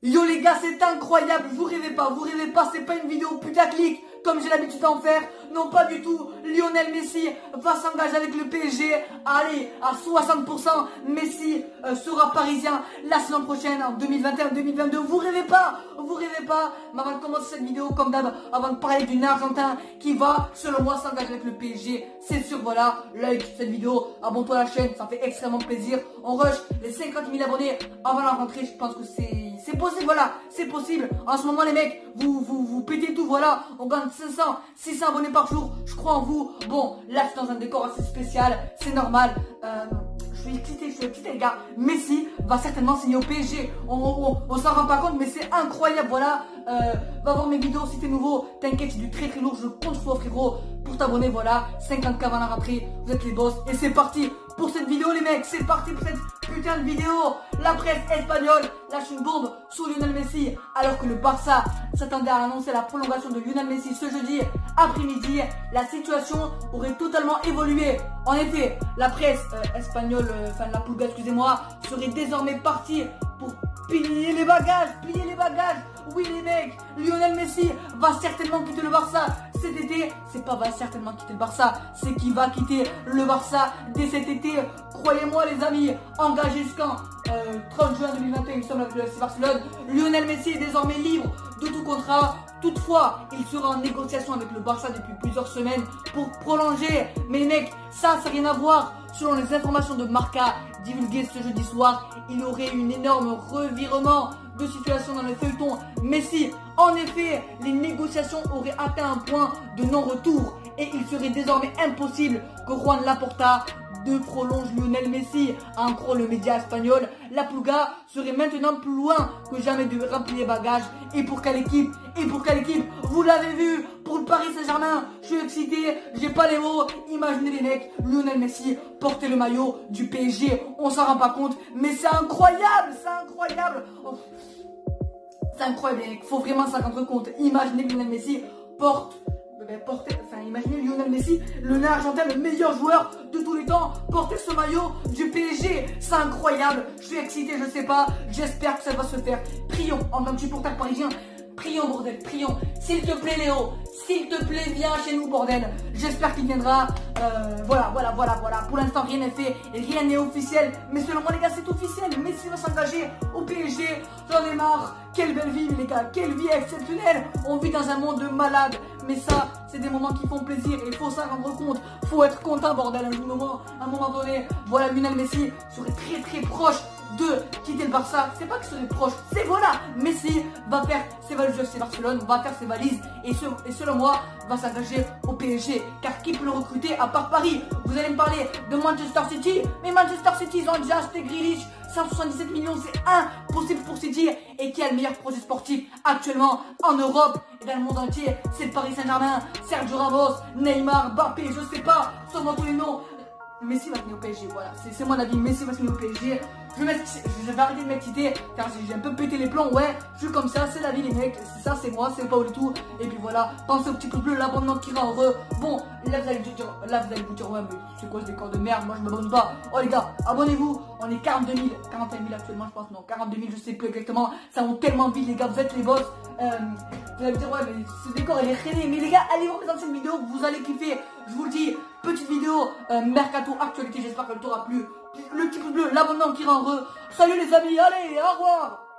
Yo les gars, c'est incroyable, vous rêvez pas, c'est pas une vidéo putaclic comme j'ai l'habitude d'en faire. Non, pas du tout. Lionel Messi va s'engager avec le PSG. Allez, à 60%, Messi sera parisien la saison prochaine, en 2021-2022. Vous rêvez pas. Mais avant de commencer cette vidéo, comme d'hab, avant de parler d'une Argentin qui va, selon moi, s'engager avec le PSG, c'est sûr, voilà, like cette vidéo, abonne-toi à la chaîne, ça fait extrêmement plaisir. On rush les 50 000 abonnés avant la rentrée, je pense que c'est possible, voilà, c'est possible. En ce moment, les mecs, vous pétez tout, voilà, on gagne 500, 600 abonnés par jour, je crois en vous. Bon, là, c'est dans un décor assez spécial, c'est normal. Je suis excité les gars. Messi va certainement signer au PSG. On s'en rend pas compte, mais c'est incroyable. Voilà, va voir mes vidéos si t'es nouveau. T'inquiète, c'est du très lourd. Je compte sur toi frérot pour t'abonner. Voilà, 50K avant la rentrée. Vous êtes les boss. Et c'est parti pour cette vidéo les mecs. C'est parti pour cette putain de vidéo. La presse espagnole lâche une bombe sur Lionel Messi, alors que le Barça s'attendait à annoncer la prolongation de Lionel Messi ce jeudi après-midi. La situation aurait totalement évolué. En effet, la presse espagnole, enfin la Pulga, excusez-moi, serait désormais partie pour plier les bagages. Oui les mecs, Lionel Messi va certainement quitter le Barça cet été. C'est pas va certainement quitter le Barça, c'est qu'il va quitter le Barça dès cet été. Croyez-moi les amis, engagé jusqu'en 30 juin 2021, il me semble, avec le FC Barcelone. Lionel Messi est désormais libre de tout contrat. Toutefois, il sera en négociation avec le Barça depuis plusieurs semaines pour prolonger. Mais les mecs, ça n'a rien à voir. Selon les informations de Marca divulguées ce jeudi soir, il y aurait une énorme revirement de situation dans le feuilleton Messi. En effet, les négociations auraient atteint un point de non-retour et il serait désormais impossible que Juan Laporta de prolonge Lionel Messi. En croire le média espagnol, la Pulga serait maintenant plus loin que jamais de remplir les bagages. Et pour quelle équipe? Vous l'avez vu, pour le Paris Saint-Germain. Je suis excité, j'ai pas les mots. Imaginez les mecs, Lionel Messi porter le maillot du PSG. On s'en rend pas compte, mais c'est incroyable, Oh. C'est incroyable les mecs, faut vraiment s'en rendre compte. Imaginez Lionel Messi imaginez Lionel Messi, le né argentin, le meilleur joueur de tous les temps, porter ce maillot du PSG. C'est incroyable. Je suis excité, je sais pas. J'espère que ça va se faire. Prions, en tant que supporter parisien. Prions, bordel, prions. S'il te plaît, Léo. S'il te plaît, viens chez nous, bordel. J'espère qu'il viendra. Voilà. Pour l'instant, rien n'est fait. Et rien n'est officiel. Mais selon moi, les gars, c'est officiel. Messi va s'engager au PSG. J'en ai marre. Quelle belle vie, les gars. Quelle vie exceptionnelle. On vit dans un monde de malades. Mais ça, c'est des moments qui font plaisir. Et il faut s'en rendre compte. Faut être content, bordel. À un moment donné, voilà, Lionel Messi serait très proche de quitter le Barça. C'est pas que ce serait proche, c'est voilà, Messi va faire ses valises du FC Barcelone, va faire ses valises et selon moi va s'engager au PSG, car qui peut le recruter à part Paris? Vous allez me parler de Manchester City, mais Manchester City ils ont déjà acheté Grealish, 177 millions, c'est impossible pour City. Et qui a le meilleur projet sportif actuellement en Europe et dans le monde entier? C'est le Paris Saint-Germain. Sergio Ramos, Neymar, Mbappé, je sais pas, seulement tous les noms. Messi va venir au PSG, voilà, c'est mon avis, Messi va venir au PSG. Je vais arrêter de m'exciter car j'ai un peu pété les plombs, ouais, je suis comme ça, c'est la vie les mecs, ça c'est moi, c'est pas du tout. Et puis voilà, pensez au petit coup bleu, l'abonnement qui rend heureux. Bon, là vous allez vous dire, ouais mais c'est quoi ce décor de merde, moi je m'abonne pas. Oh les gars, abonnez-vous, on est 42 000, 41 000 actuellement je pense, non, 42 000 je sais plus exactement, ça monte tellement vite les gars, vous êtes les boss. Vous allez me dire, ouais mais ce décor il est rené, mais les gars, allez voir mes anciennes vidéos, vous allez kiffer, je vous le dis. Petite vidéo Mercato actualité, j'espère qu'elle t'aura plu. Le petit pouce bleu, l'abonnement qui rend heureux. Salut les amis, allez, au revoir.